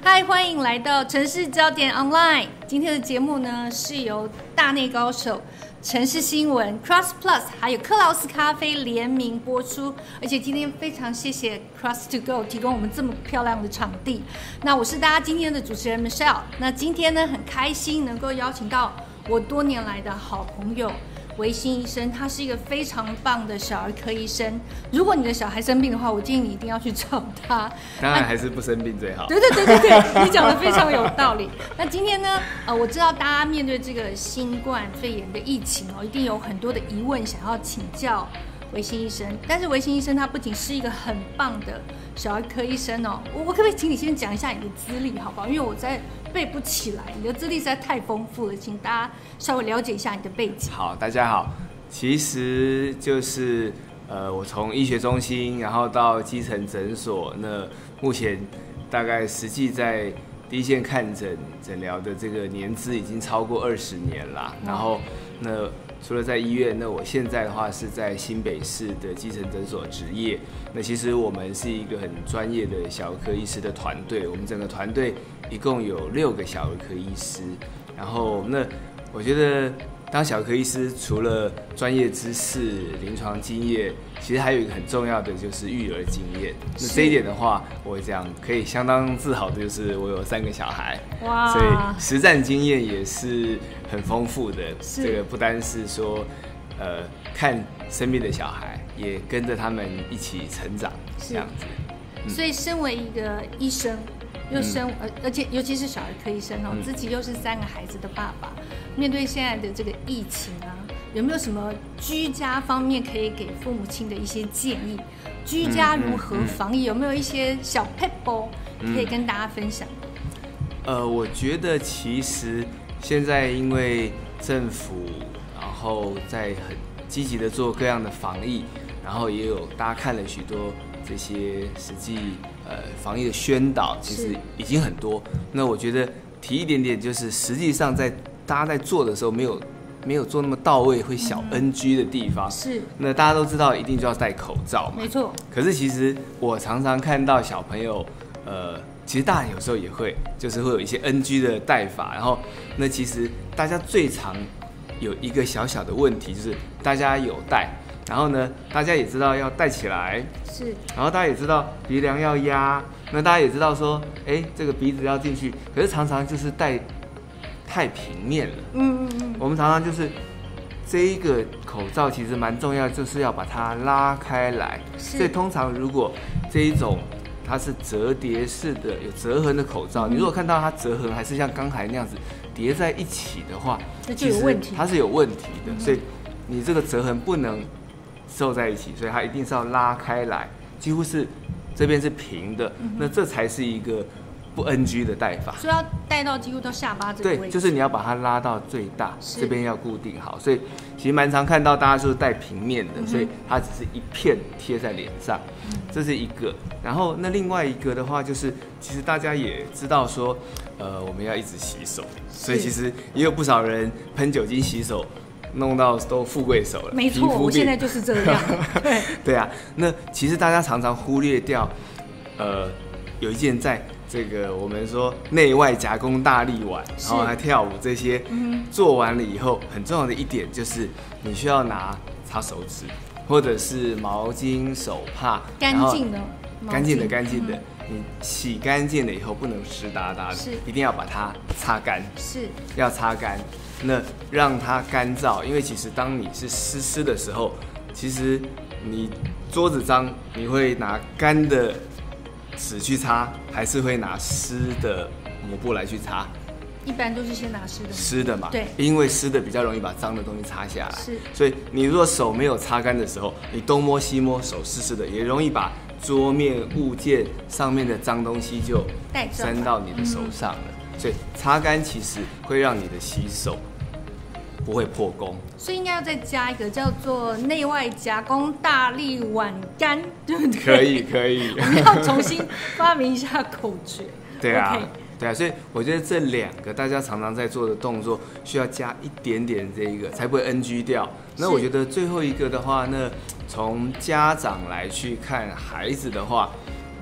嗨，欢迎来到城市焦点 Online。今天的节目呢是由大内高手、城市新闻、Cross Plus 还有克劳斯咖啡联名播出。而且今天非常谢谢 Cross to Go 提供我们这么漂亮的场地。那我是大家今天的主持人 Michelle。那今天呢很开心能够邀请到我多年来的好朋友维新医生，他是一个非常棒的小儿科医生。如果你的小孩生病的话，我建议你一定要去找他。 当然还是不生病最好。 对，你讲的非常有道理。那今天呢，我知道大家面对这个新冠肺炎的疫情一定有很多的疑问想要请教维新医生。但是维新医生他不仅是一个很棒的小儿科医生我可不可以请你先讲一下你的资历好不好？因为我在背不起来，你的资历实在太丰富了，请大家稍微了解一下你的背景。 好，大家好，其实就是我从医学中心，然后到基层诊所，那目前大概实际在第一线看诊诊疗的这个年资已经超过20年啦。然后那除了在医院，那我现在的话是在新北市的基层诊所执业。那其实我们是一个很专业的小儿科医师的团队，我们整个团队一共有6个小儿科医师。然后那我觉得当小儿科医师除了专业知识、临床经验，其实还有一个很重要的就是育儿经验。那这一点的话，我讲可以相当自豪的就是我有3个小孩，哇！所以实战经验也是很丰富的。这个不单是说看生病的小孩，也跟着他们一起成长，这样子。 所以身为一个医生，而且尤其是小儿科医生自己又是3个孩子的爸爸，面对现在的这个疫情有没有什么居家方面可以给父母亲的一些建议？居家如何防疫？有没有一些小 撇步可以跟大家分享？ 我觉得其实现在因为政府然后在很积极的做各样的防疫，然后也有大家看了许多这些实际防疫的宣导，其实已经很多。那我觉得提一点点，就是实际上在大家在做的时候没有做那么到位，会小 NG 的地方。是。那大家都知道一定就要戴口罩嘛。 没错。可是其实我常常看到小朋友，其实大人有时候也会，就是会有一些 NG 的戴法。然后那其实大家最常有一个小小的问题，就是大家有戴。然后呢，大家也知道要戴起来，是。然后大家也知道鼻梁要压，那大家也知道说，这个鼻子要进去，可是常常就是戴太平面了。我们常常就是这一个口罩其实蛮重要，就是要把它拉开来。所以通常如果这一种它是折叠式的有折痕的口罩，你如果看到它折痕还是像刚才那样子叠在一起的话， 那就有问题， 它是有问题的。所以你这个折痕不能凑在一起，所以它一定是要拉开来，几乎是这边是平的，那这才是一个不 NG 的戴法。 所以要戴到几乎到下巴这个位置。 对，就是你要把它拉到最大，这边要固定好。所以其实蛮常看到大家就是戴平面的，所以它只是一片贴在脸上，这是一个。然后那另外一个的话，就是其实大家也知道说，我们要一直洗手，所以其实也有不少人喷酒精洗手。弄到都富贵手了， 没错，我现在就是这样。 对啊，那其实大家常常忽略掉，有一件在这个我们说内外夹攻大力丸，然后还跳舞这些，做完了以后，很重要的一点就是你需要拿擦手指或者是毛巾、手帕， 干净的， 干净的。你洗干净了以后不能湿哒哒的，一定要把它擦干，要擦干。那让它干燥，因为其实当你是湿的时候，其实你桌子脏，你会拿干的纸去擦，还是会拿湿的抹布来去擦？ 一般都是先拿湿的嘛， 对， 因为湿的比较容易把脏的东西擦下来。所以你如果手没有擦干的时候，你东摸西摸，手湿的，也容易把桌面物件上面的脏东西就沾到你的手上了。所以擦干其实会让你的洗手不会破功， 所以应该要再加一个叫做内外夹攻大力碗干，对不对？可以， 我们要重新发明一下口诀。 对啊。对啊，所以我觉得这2个大家常常在做的动作，需要加一点点这一个，才不会 NG 掉。那我觉得最后一个的话，那从家长来去看孩子的话，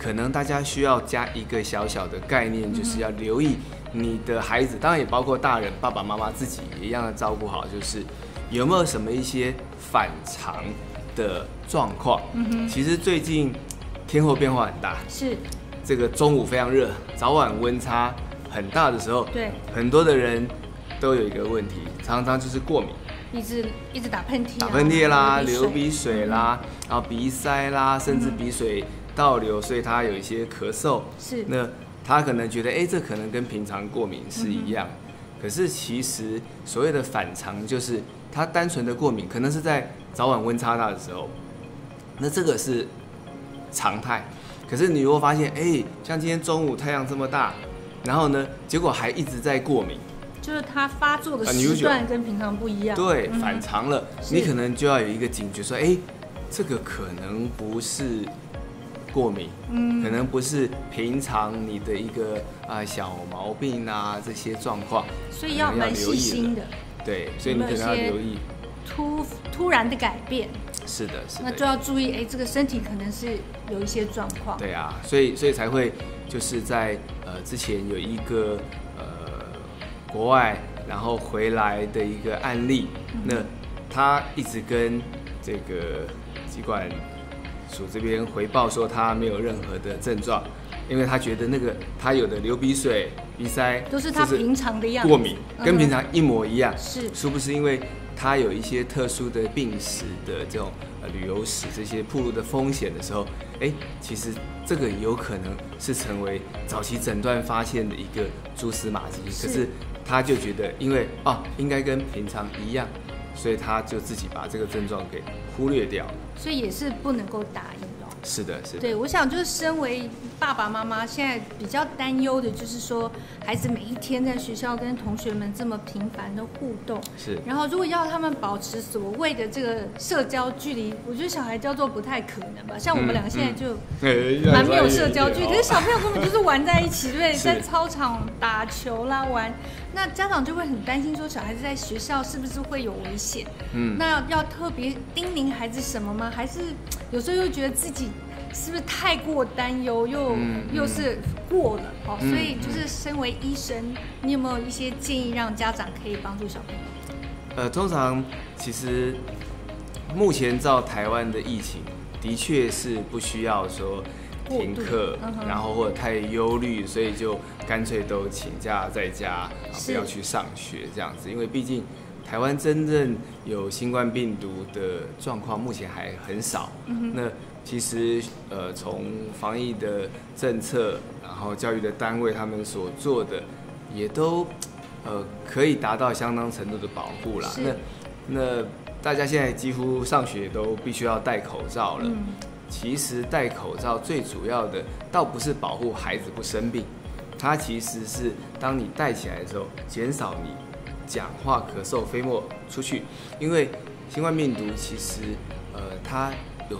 可能大家需要加一个小小的概念，就是要留意你的孩子，当然也包括大人，爸爸妈妈自己也一样的照顾好，就是有没有什么一些反常的状况。其实最近天候变化很大， 是这个中午非常热，早晚温差很大的时候， 对， 很多的人都有一个问题，常常就是过敏， 一直打喷嚏、 打喷嚏啦，流鼻水啦，然后鼻塞啦，甚至鼻水倒流，所以他有一些咳嗽。 是， 那他可能觉得，这可能跟平常过敏是一样，可是其实所谓的反常就是他单纯的过敏，可能是在早晚温差大的时候，那这个是常态。可是你如果发现，像今天中午太阳这么大，然后呢，结果还一直在过敏， 就是它发作的时段跟平常不一样， 对，反常了，你可能就要有一个警觉，说，这个可能不是过敏，可能不是平常你的一个小毛病啊这些状况， 所以要蛮细心的， 对，所以你可能要留意突然的改变。 是的， 那就要注意，这个身体可能是有一些状况。 对啊，所以才会就是在之前有一个国外然后回来的一个案例，那他一直跟这个疾管署这边回报说他没有任何的症状，因为他觉得那个他有的流鼻水、鼻塞都是他平常的样子， 过敏跟平常一模一样， 是不是因为他有一些特殊的病史的这种旅游史这些暴露的风险的时候，其实这个有可能是成为早期诊断发现的一个蛛丝马迹。可是他就觉得，因为应该跟平常一样，所以他就自己把这个症状给忽略掉， 所以也是不能够打疫苗。 是的。 对，我想就是身为爸爸妈妈，现在比较担忧的就是说，孩子每一天在学校跟同学们这么频繁的互动， 是。 然后如果要他们保持所谓的这个社交距离，我觉得小孩叫做不太可能吧。像我们两个现在就蛮没有社交距离，可是小朋友根本就是玩在一起，对不对？在操场打球啦玩，那家长就会很担心说，小孩子在学校是不是会有危险？那要特别叮咛孩子什么吗？还是有时候又觉得自己是不是太过担忧，又是过了所以就是身为医生，你有没有一些建议让家长可以帮助小朋友？ 通常其实目前照台湾的疫情，的确是不需要说停课，然后或者太忧虑，所以就干脆都请假在家，不要去上学这样子。因为毕竟台湾真正有新冠病毒的状况目前还很少。那其实从防疫的政策，然后教育的单位他们所做的，也都可以达到相当程度的保护啦。那大家现在几乎上学都必须要戴口罩了。其实戴口罩最主要的倒不是保护孩子不生病，它其实是当你戴起来的时候，减少你讲话、咳嗽、飞沫出去。因为新冠病毒其实它有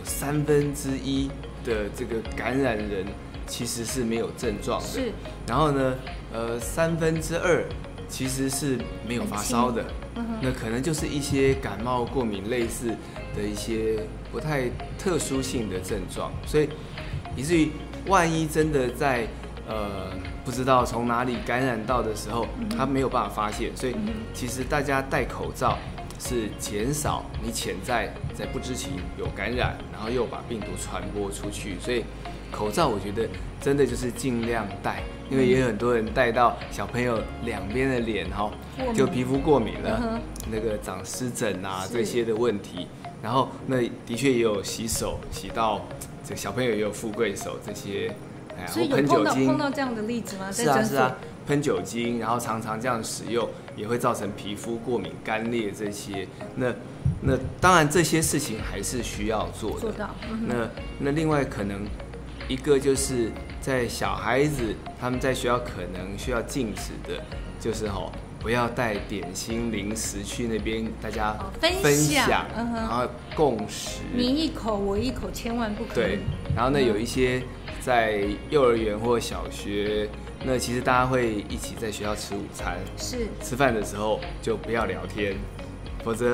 1/3的这个感染人其实是没有症状的， 是。 然后呢，2/3其实是没有发烧的，那可能就是一些感冒、过敏类似的一些不太特殊性的症状，所以以至于万一真的在不知道从哪里感染到的时候，他没有办法发现，所以其实大家戴口罩是减少你潜在不知情有感染，然后又把病毒传播出去，所以口罩我觉得真的就是尽量戴，因为也有很多人戴到小朋友两边的脸就皮肤过敏了，那个长湿疹啊这些的问题，然后那的确也有洗手洗到这小朋友也有富贵手这些， 所以有碰到这样的例子吗？ 是啊，喷酒精，然后常常这样使用也会造成皮肤过敏、干裂这些。那当然这些事情还是需要做的。那另外可能一个就是在小孩子他们在学校可能需要禁止的，就是不要带点心零食去那边大家分享，然后共食， 你一口我一口，千万不可以。 对，然后有一些在幼儿园或小学，那其实大家会一起在学校吃午餐， 是吃饭的时候就不要聊天，否则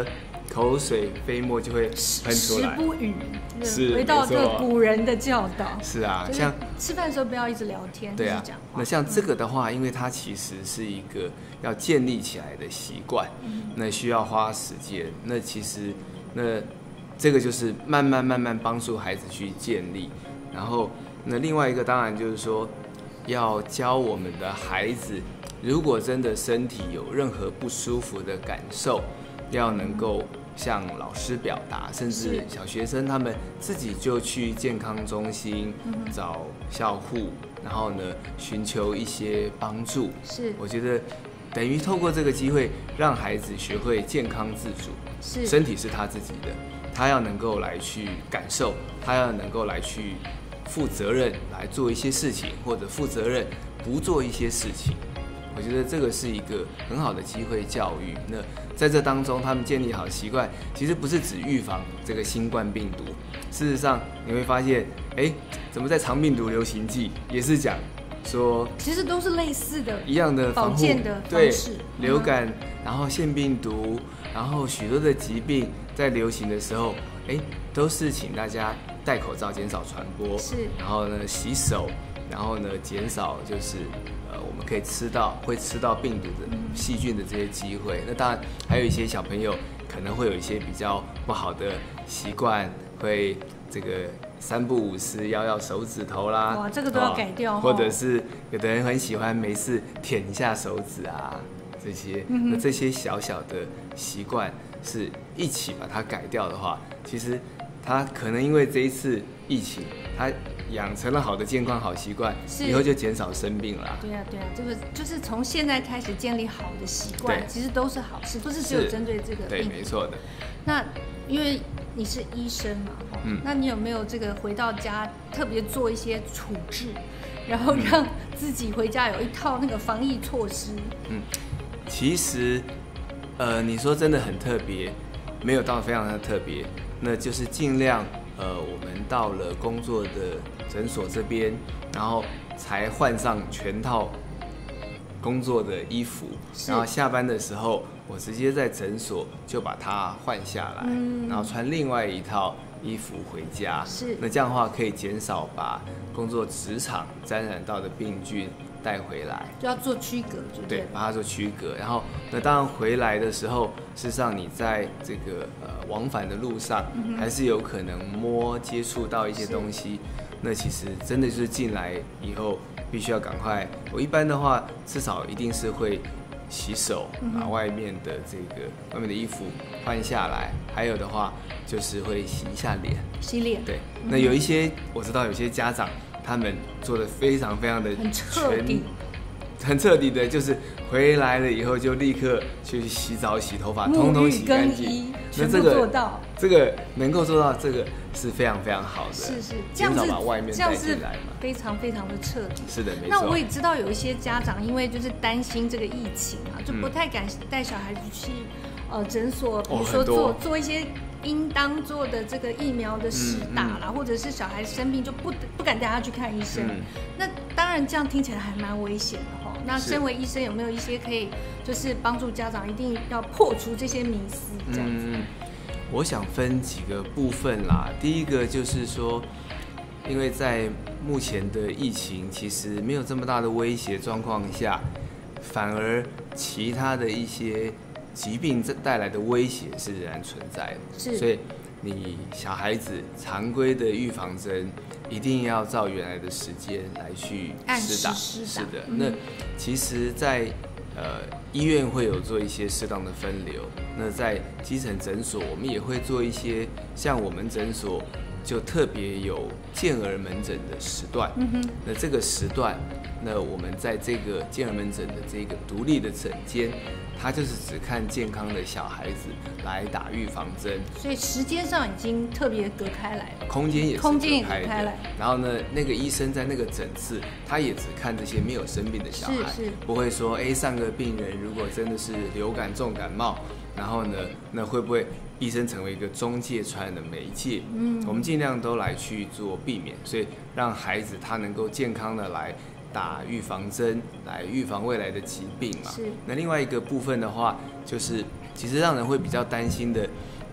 口水飞沫就会喷出来。 食不语， 是回到这个没错古人的教导。 是啊， 就是像吃饭的时候不要一直聊天， 对啊就是讲话。 那像这个的话，因为它其实是一个要建立起来的习惯，那需要花时间。那其实那这个就是慢慢帮助孩子去建立。然后那另外一个当然就是说，要教我们的孩子，如果真的身体有任何不舒服的感受，要能够向老师表达，甚至小学生他们自己就去健康中心找校护，然后呢寻求一些帮助。 是， 我觉得等于透过这个机会，让孩子学会健康自主， 是身体是他自己的，他要能够来去感受，他要能够来去负责任，来做一些事情，或者负责任不做一些事情。我觉得这个是一个很好的机会教育。那在这当中，他们建立好习惯，其实不是只预防这个新冠病毒。事实上，你会发现，怎么在肠病毒流行季也是讲说， 其实都是类似的一样的防护保健的方对式， 流感，然后腺病毒，然后许多的疾病在流行的时候，都是请大家戴口罩，减少传播， 是， 然后呢洗手，然后呢减少就是我们可以会吃到病毒的细菌的这些机会。那当然还有一些小朋友可能会有一些比较不好的习惯，会这个3不5时咬手指头啦， 哇，这个都要改掉， 或者是有的人很喜欢没事舔一下手指啊，这些，那这些小小的习惯是一起把它改掉的话，其实他可能因为这一次疫情，他养成了好的健康好习惯，以后就减少生病了。 对啊，这个就是从现在开始建立好的习惯，其实都是好事，不是只有针对这个病。 对，没错的。 那因为你是医生嘛，那你有没有这个回到家特别做一些处置，然后让自己回家有一套那个防疫措施？ 其实，你说真的很特别，没有到非常的特别，那就是尽量。我们到了工作的诊所这边，然后才换上全套工作的衣服，然后下班的时候，我直接在诊所就把它换下来，然后穿另外一套衣服回家。 是， 那这样的话可以减少把工作职场沾染到的病菌带回来， 就要做区隔， 对，把它做区隔。然后，那当然回来的时候，事实上你在这个往返的路上，还是有可能接触到一些东西。那其实真的就是进来以后，必须要赶快。我一般的话，至少一定是会洗手，把外面的衣服换下来。还有的话，就是会洗一下脸。 洗脸。 对，那有一些我知道有些家长。他们做的非常的很彻底的，就是回来了以后就立刻去洗澡、洗头发，通通洗干净。 那这个能够做到，这个是非常非常好的。 是， 减少把外面带进来嘛， 非常的彻底。 是的，没错。 那我也知道有一些家长因为就是担心这个疫情啊，就不太敢带小孩子去诊所，比如说做一些。应当做的这个疫苗的施打啦，或者是小孩生病就不敢带他去看医生。那当然这样听起来还蛮危险的哈。那身为医生有没有一些可以就是帮助家长一定要破除这些迷思这样子？ 我想分几个部分啦。第一个就是说，因为在目前的疫情其实没有这么大的威胁状况下，反而其他的一些疾病带来的威胁是仍然存在的，所以你小孩子常规的预防针一定要照原来的时间来去施打。是的，那其实在医院会有做一些适当的分流，那在基层诊所我们也会做一些，像我们诊所就特别有健儿门诊的时段。那这个时段，那我们在这个健儿门诊的这个独立的诊间，他就是只看健康的小孩子来打预防针， 所以时间上已经特别隔开来了， 空间也是隔开来。 然后呢，那个医生在那个诊次，他也只看这些没有生病的小孩，不会说上个病人如果真的是流感、重感冒，然后呢，那会不会医生成为一个中介传染的媒介？我们尽量都来去做避免，所以让孩子他能够健康的来打预防针，来预防未来的疾病嘛。那另外一个部分的话，就是其实让人会比较担心的，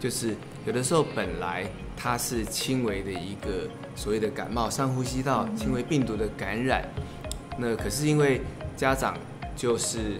就是有的时候本来它是轻微的一个所谓的感冒、上呼吸道轻微病毒的感染，那可是因为家长就是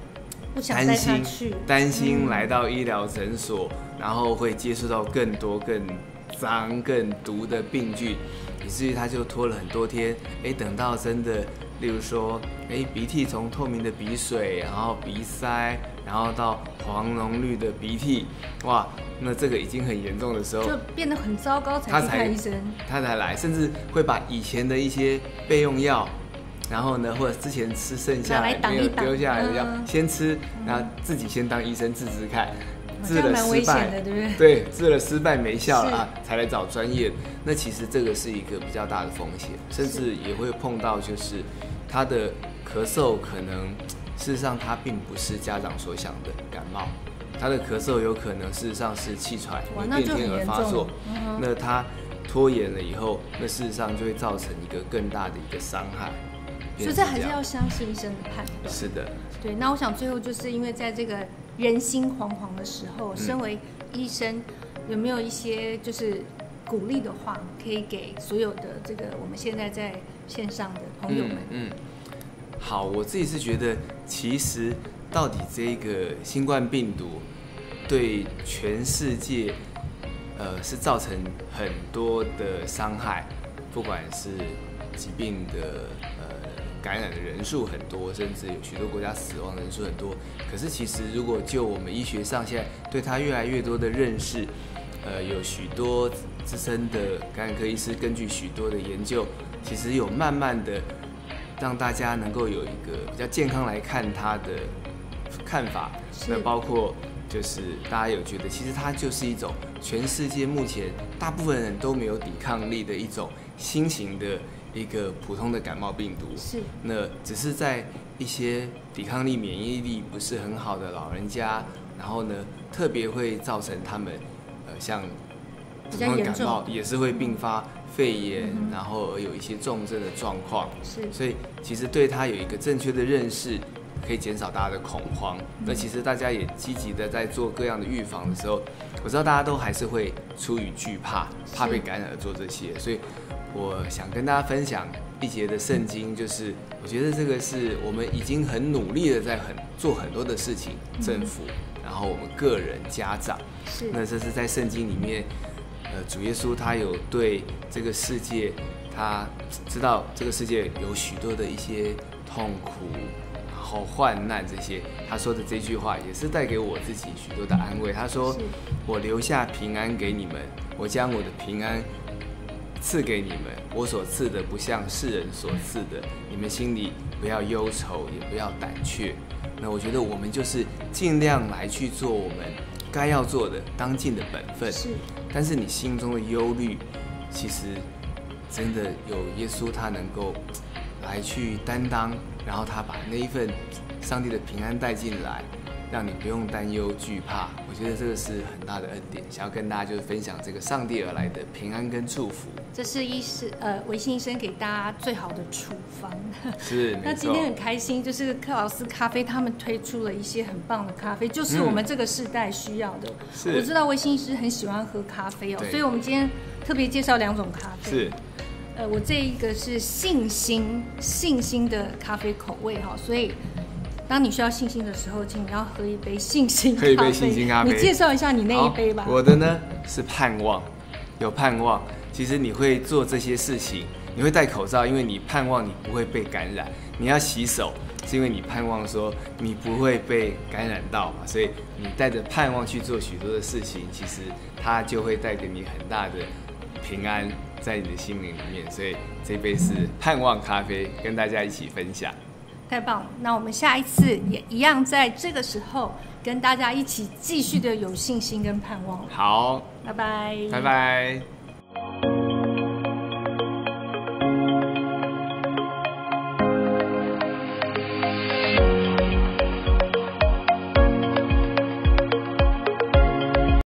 担心来到医疗诊所，然后会接触到更多更脏更毒的病菌，以至于他就拖了很多天。等到真的，例如说，鼻涕从透明的鼻水，然后鼻塞，然后到黄浓绿的鼻涕，哇，那这个已经很严重的时候， 就变得很糟糕才去看医生， 他才来，甚至会把以前的一些备用药。然后呢，或者之前吃剩下来没有丢下来的药，先吃，然后自己先当医生治治看，治了失败， 对不对？ 对，治了失败没效了才来找专业。那其实这个是一个比较大的风险，甚至也会碰到就是他的咳嗽可能事实上他并不是家长所想的感冒，他的咳嗽有可能事实上是气喘变天而发作，那他拖延了以后，那事实上就会造成一个更大的一个伤害。 所以这还是要相信医生的判断。 是的， 对。那我想最后就是因为在这个人心惶惶的时候，身为医生，有没有一些就是鼓励的话，可以给所有的这个我们现在在线上的朋友们？ 好，我自己是觉得，其实到底这个新冠病毒对全世界，是造成很多的伤害，不管是疾病的感染的人数很多，甚至有许多国家死亡人数很多。可是其实如果就我们医学上现在对它越来越多的认识，有许多资深的感染科医师根据许多的研究，其实有慢慢的让大家能够有一个比较健康来看它的看法。那包括就是大家有觉得，其实它就是一种全世界目前大部分人都没有抵抗力的一种新型的一个普通的感冒病毒， 是那只是在一些抵抗力、免疫力不是很好的老人家，然后呢，特别会造成他们像普通的感冒也是会并发肺炎，然后而有一些重症的状况。 是， 所以其实对他有一个正确的认识，可以减少大家的恐慌。那其实大家也积极的在做各样的预防的时候，我知道大家都还是会出于惧怕被感染而做这些，所以我想跟大家分享一节的圣经，就是我觉得这个是我们已经很努力的在做很多的事情，政府，然后我们个人、家长，那这是在圣经里面，主耶稣他有对这个世界，他知道这个世界有许多的一些痛苦，然后患难这些，他说的这句话也是带给我自己许多的安慰。他说：“我留下平安给你们，我将我的平安赐给你们，我所赐的不像世人所赐的，你们心里不要忧愁，也不要胆怯。”那我觉得我们就是尽量来去做我们该要做的当尽的本分。但是你心中的忧虑，其实真的有耶稣他能够来去担当，然后他把那一份上帝的平安带进来，让你不用担忧惧怕。我觉得这个是很大的恩典，想要跟大家就是分享这个上帝而来的平安跟祝福。 这是维信医生给大家最好的处方。 是， 那今天很开心，就是克劳斯咖啡他们推出了一些很棒的咖啡，就是我们这个世代需要的。我知道维信医师很喜欢喝咖啡所以我们今天特别介绍2种咖啡。 是。 我这一个是信心的咖啡口味所以当你需要信心的时候，请你要喝一杯信心咖啡。 喝一杯信心咖啡。 你介绍一下你那一杯吧。 我的呢是盼望，有盼望。其实你会做这些事情，你会戴口罩，因为你盼望你不会被感染；你要洗手，是因为你盼望说你不会被感染到嘛。所以你带着盼望去做许多的事情，其实它就会带给你很大的平安在你的心灵里面。所以这杯是盼望咖啡，跟大家一起分享。 太棒了！那我们下一次也一样在这个时候跟大家一起继续的有信心跟盼望。 好， 拜拜， 拜拜。